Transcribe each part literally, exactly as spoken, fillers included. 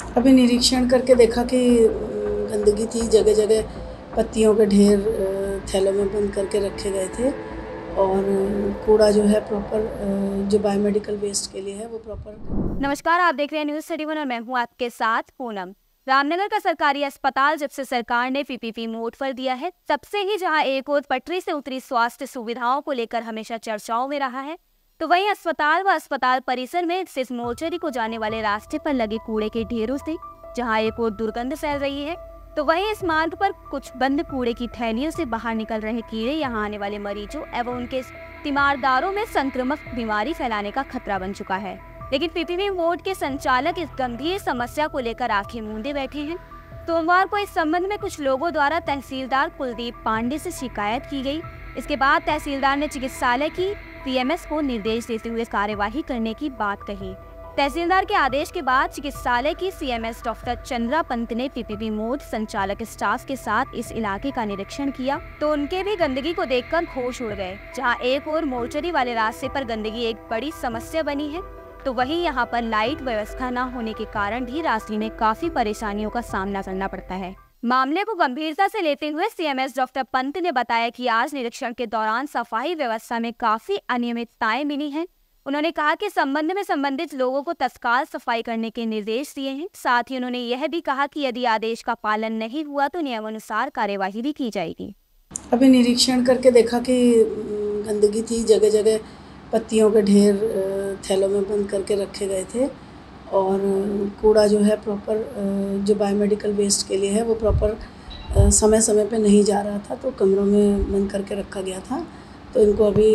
अभी निरीक्षण करके देखा कि गंदगी थी, जगह जगह पत्तियों के ढेर थैलों में बंद करके रखे गए थे और कूड़ा जो है प्रॉपर जो बायोमेडिकल वेस्ट के लिए है वो प्रॉपर। नमस्कार, आप देख रहे हैं न्यूज़ थर्टी वन और मैं हूं आपके साथ पूनम। रामनगर का सरकारी अस्पताल जब से सरकार ने पीपीपी मोड पर दिया है, तब से ही जहां एक और पटरी से उतरी स्वास्थ्य सुविधाओं को लेकर हमेशा चर्चाओं में रहा है, तो वहीं अस्पताल व अस्पताल परिसर में स्थित मोर्चरी को जाने वाले रास्ते पर लगे कूड़े के ढेरों से जहां एक और दुर्गंध फैल रही है, तो वहीं इस मार्ग पर कुछ बंद कूड़े की थैलियों से बाहर निकल रहे कीड़े यहां आने वाले मरीजों एवं उनके तीमारदारों में संक्रामक बीमारी फैलाने का खतरा बन चुका है। लेकिन पीपीपी मोड के संचालक इस गंभीर समस्या को लेकर आंखें मूंदे बैठे हैं। सोमवार को इस संबंध में कुछ लोगों द्वारा तहसीलदार कुलदीप पांडे से शिकायत की गई। इसके बाद तहसीलदार ने चिकित्सालय की सीएमएस को निर्देश देते हुए कार्यवाही करने की बात कही। तहसीलदार के आदेश के बाद चिकित्सालय की सीएमएस डॉक्टर चंद्रा पंत ने पीपीपी मोड संचालक स्टाफ के साथ इस इलाके का निरीक्षण किया, तो उनके भी गंदगी को देखकर होश उड़ गए। जहां एक और मोर्चरी वाले रास्ते पर गंदगी एक बड़ी समस्या बनी है, तो वहीं यहां पर लाइट व्यवस्था न होने के कारण भी रास्ते में काफी परेशानियों का सामना करना पड़ता है। मामले को गंभीरता से लेते हुए सीएमएस डॉक्टर पंत ने बताया कि आज निरीक्षण के दौरान सफाई व्यवस्था में काफी अनियमितताएं मिली हैं। उन्होंने कहा कि संबंध में संबंधित लोगों को तत्काल सफाई करने के निर्देश दिए हैं। साथ ही उन्होंने यह भी कहा कि यदि आदेश का पालन नहीं हुआ तो नियमानुसार कार्यवाही भी की जाएगी। अभी निरीक्षण करके देखा कि गंदगी थी, जगह जगह पत्तियों के ढेर थैलों में बंद करके रखे गए थे और कूड़ा जो है प्रॉपर जो बायोमेडिकल वेस्ट के लिए है वो प्रॉपर समय समय पे नहीं जा रहा था, तो कमरों में बंद करके रखा गया था। तो इनको अभी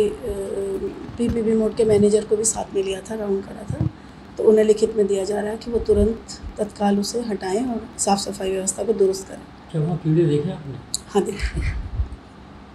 पीपीपी मोड के मैनेजर को भी साथ में लिया था, राउंड करा था, तो उन्हें लिखित में दिया जा रहा है कि वो तुरंत तत्काल उसे हटाएं और साफ़ सफाई व्यवस्था को दुरुस्त करें। क्या वहाँ कीड़े देखे आपने? हाँ, देखे।